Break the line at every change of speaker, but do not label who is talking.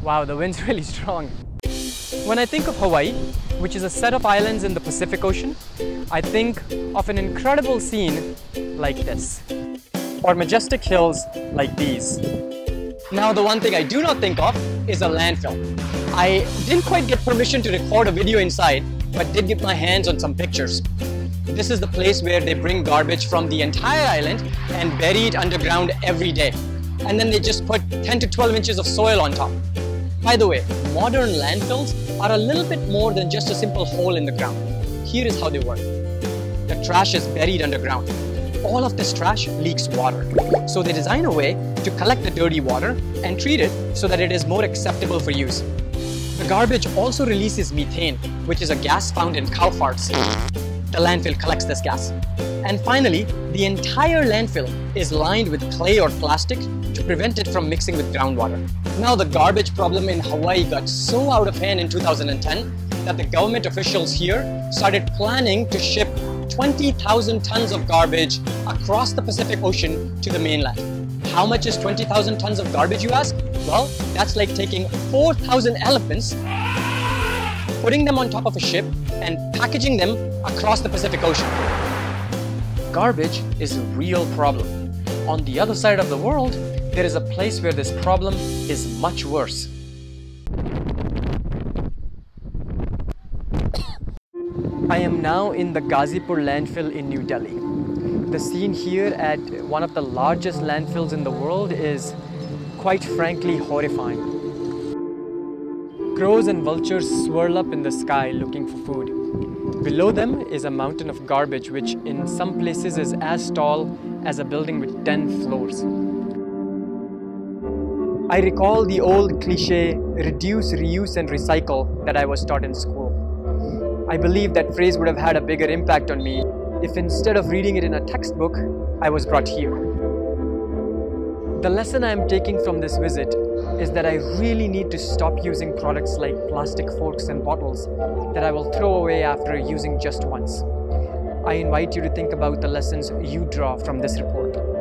Wow, the wind's really strong. When I think of Hawaii, which is a set of islands in the Pacific Ocean, I think of an incredible scene like this, or majestic hills like these. Now, the one thing I do not think of is a landfill. I didn't quite get permission to record a video inside, but did get my hands on some pictures. This is the place where they bring garbage from the entire island and bury it underground every day. And then they just put 10 to 12 inches of soil on top. By the way, modern landfills are a little bit more than just a simple hole in the ground. Here is how they work. The trash is buried underground. All of this trash leaks water. So they design a way to collect the dirty water and treat it so that it is more acceptable for use. The garbage also releases methane, which is a gas found in cow farts. The landfill collects this gas. And finally, the entire landfill is lined with clay or plastic to prevent it from mixing with groundwater. Now, the garbage problem in Hawaii got so out of hand in 2010 that the government officials here started planning to ship 20,000 tons of garbage across the Pacific Ocean to the mainland. How much is 20,000 tons of garbage, you ask? Well, that's like taking 4,000 elephants, putting them on top of a ship and packaging them across the Pacific Ocean. Garbage is a real problem. On the other side of the world, there is a place where this problem is much worse. I am now in the Ghazipur landfill in New Delhi. The scene here at one of the largest landfills in the world is, quite frankly, horrifying. Crows and vultures swirl up in the sky looking for food. Below them is a mountain of garbage which in some places is as tall as a building with 10 floors. I recall the old cliche, reduce, reuse and recycle that I was taught in school. I believe that phrase would have had a bigger impact on me if instead of reading it in a textbook, I was brought here. The lesson I am taking from this visit is that I really need to stop using products like plastic forks and bottles that I will throw away after using just once. I invite you to think about the lessons you draw from this report.